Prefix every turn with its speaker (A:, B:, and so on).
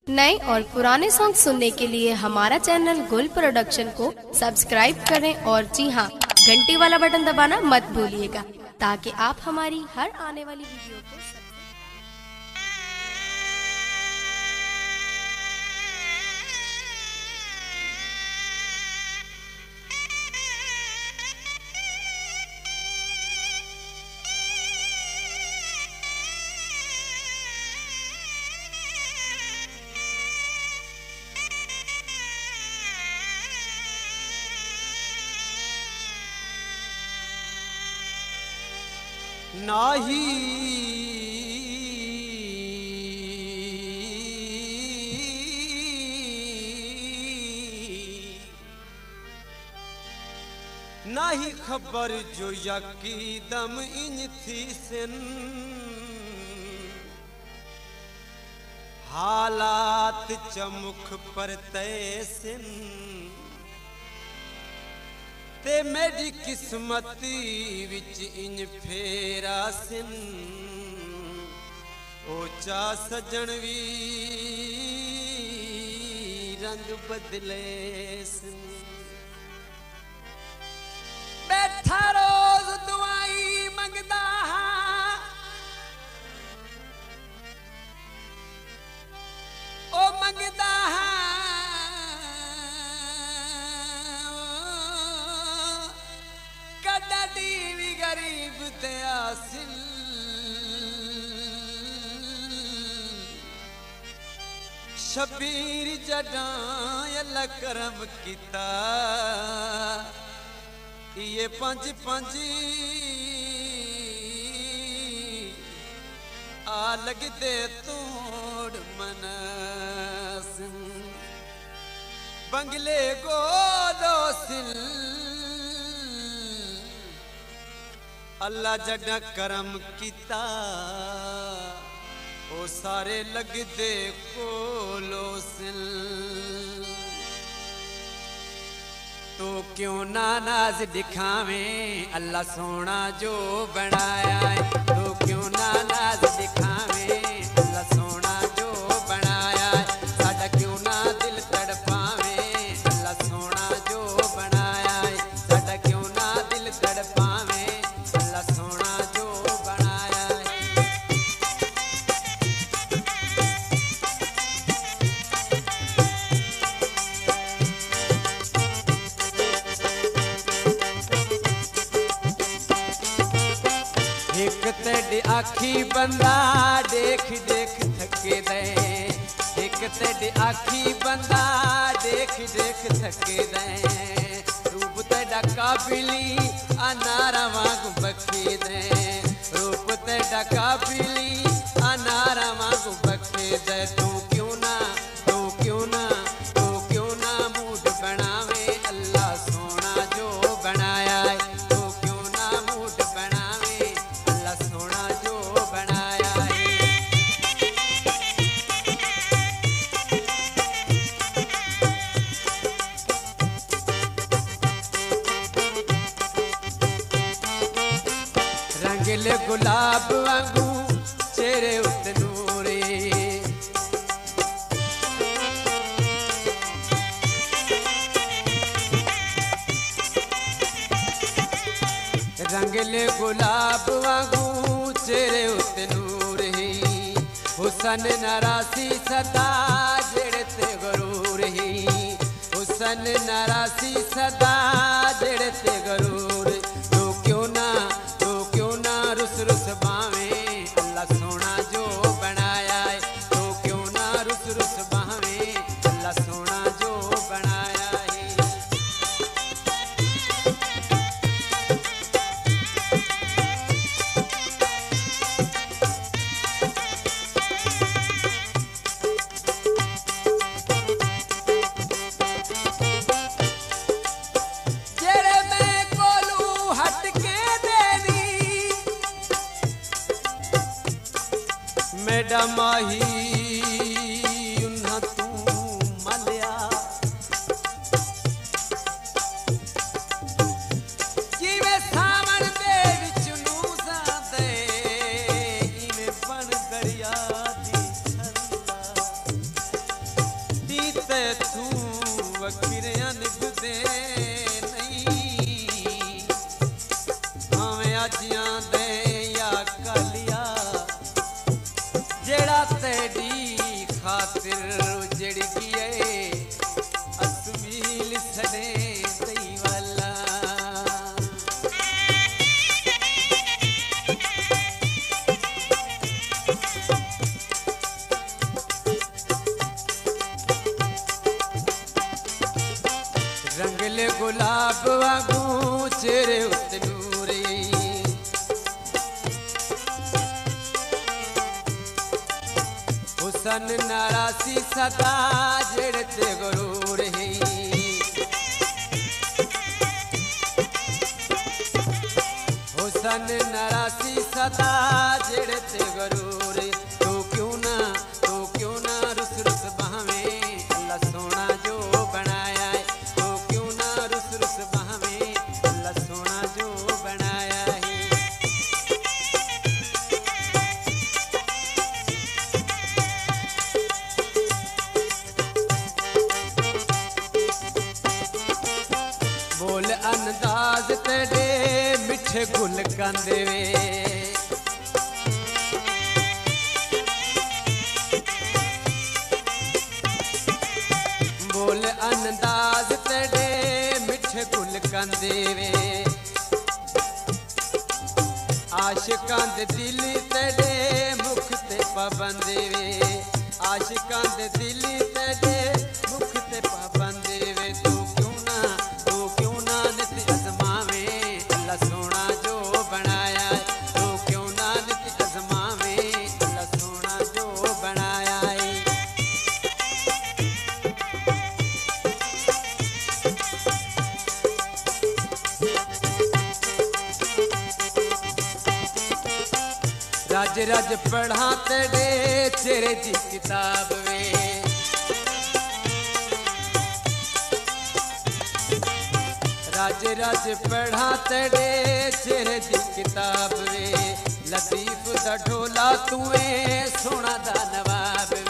A: नए और पुराने सॉन्ग सुनने के लिए हमारा चैनल गुल प्रोडक्शन को सब्सक्राइब करें और जी हाँ, घंटी वाला बटन दबाना मत भूलिएगा ताकि आप हमारी हर आने वाली वीडियो को
B: नाही नाही खबर जो यकीदम इन थी सिन हालात चमुख पर तैसिन ते मेरी किस्मती विच इंज फेरा सिन ओचा सजन वी रंग बदले सिन बैठा रोज दुआई मंगदा ओ मंगदा भी गरीब ते आसिल शबीर जडा अल्लाह करम किता ये पंज पंज आ लगदे तोड़ मनस बंगले गोलो सिल अल्लाह जड़ा करम किता ओ सारे लगदे कोलो सिल तो क्यों ना नाज दिखावें अल्लाह सोना जो बनाया है तो क्यों ना नाज दिखावें अल्लाह सोना जो बनाया है साडा क्यों ना दिल तड़पावें अल्लाह सोना जो बनाया है साडा क्यों ना दिल तड़पावें सोना जो बनाया एक तेरी आखी बंदा देख देख थके दे एक तेरी आखी बंदा देख देख थके दे रूप तेरा काबिली अनारा वांगू बखे दे रूप तेरा काबिली अनारा वांगू बखे दे तू क्यों ना मूड बनावे अल्लाह सोना जो बनाया है तू क्यों ना मूड बनावे अल्लाह सोना जो बनाया है रंगले गुलाब वांगू चेहरे उत नूरे रंगले गुलाब वांगू चेहरे उत नूर ही हुसन नरासी सदा जेड़े ते गरूर ही हुसन नरासी सदा जेड़े ते गरूर तो क्यों ना रुस रुस बावे अल्लाह सोना जो बनाया है तो क्यों ना रुस रुस बावे अल्लाह सोना जो बनाया है जेड़े मैं कोलू हट के मेडा माही उन्हा तू मलिया जिवे सावन दे विच नूसा दे इवे बन दरिया दी तू वखिरियां निभदे नहीं भावें अजियां दे या कालिया जेड़ा तेरी खातिर उजड़ गए असमील सने दई वाला रंगले गुलाब वागू चेहरे उत्ते नूर हुसन नारासी सदा जेड़े ते गुरूर हुसन नारासी सदा जेड़े ते गुरूर तू क्यों ना रुस रुस बहावे अल्लाह सोना जो बनाया है सोना जो बनाया है बोल अंदाज तेरे मिठे गुल गांदे वे बोल अंदाज तेरे मिठे गुल गांदे वे आशिकां दे दिल तेरे मुख ते पाबंद वे आशिकां दे दिल तेरे मुख ते पाबंद वे तू क्यों ना नित अजमावे अल्लाह सोना जो बनाया है तू क्यों ना नित अजमावे अल्लाह सोना जो बनाया है रज रज पढ़ा तेरे तेरे जी किताब वे रज रज पढ़ा तेरे तेरे जी किताब वे लतीफ दा ढोला तूए सोना दा नवाब